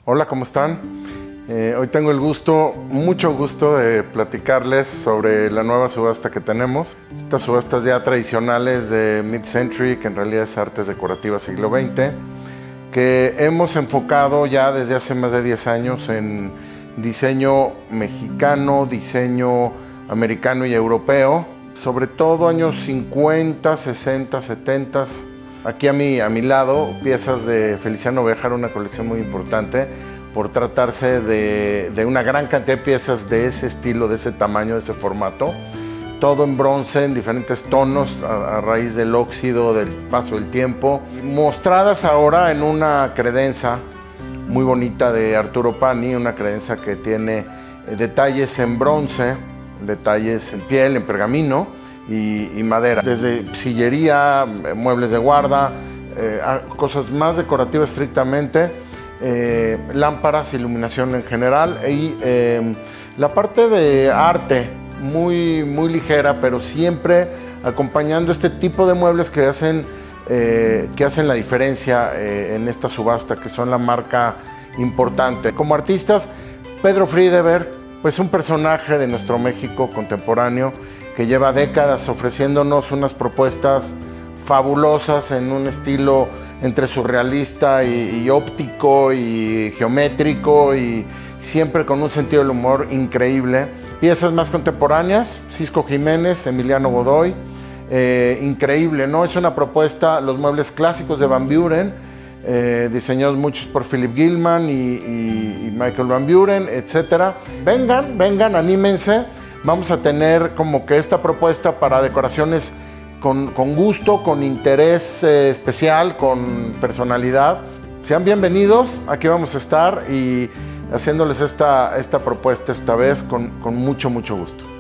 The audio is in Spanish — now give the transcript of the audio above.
Hola, ¿cómo están? Hoy tengo el gusto, mucho gusto de platicarles sobre la nueva subasta que tenemos. Estas subastas ya tradicionales de Mid-Century, que en realidad es artes decorativas siglo XX, que hemos enfocado ya desde hace más de 10 años en diseño mexicano, diseño americano y europeo, sobre todo años 50, 60, 70. Aquí a mi lado, piezas de Feliciano Béjar, una colección muy importante por tratarse de una gran cantidad de piezas de ese estilo, de ese tamaño, de ese formato. Todo en bronce, en diferentes tonos, a raíz del óxido, del paso del tiempo. Mostradas ahora en una credenza muy bonita de Arturo Pani, una credenza que tiene detalles en bronce, detalles en piel, en pergamino y madera. Desde sillería, muebles de guarda, cosas más decorativas estrictamente, lámparas, iluminación en general y la parte de arte muy ligera, pero siempre acompañando este tipo de muebles que hacen la diferencia en esta subasta, que son la marca importante. Como artistas, Pedro Friedeberg, pues un personaje de nuestro México contemporáneo que lleva décadas ofreciéndonos unas propuestas fabulosas en un estilo entre surrealista y óptico y geométrico, y siempre con un sentido del humor increíble. Piezas más contemporáneas, Cisco Jiménez, Emiliano Godoy, increíble, ¿no? Es una propuesta, los muebles clásicos de Van Buren, diseñados muchos por Philip Gilman y Michael Van Buren, etc. Vengan, anímense. Vamos a tener como que esta propuesta para decoraciones con gusto, con interés especial, con personalidad. Sean bienvenidos, aquí vamos a estar y haciéndoles esta propuesta esta vez con mucho gusto.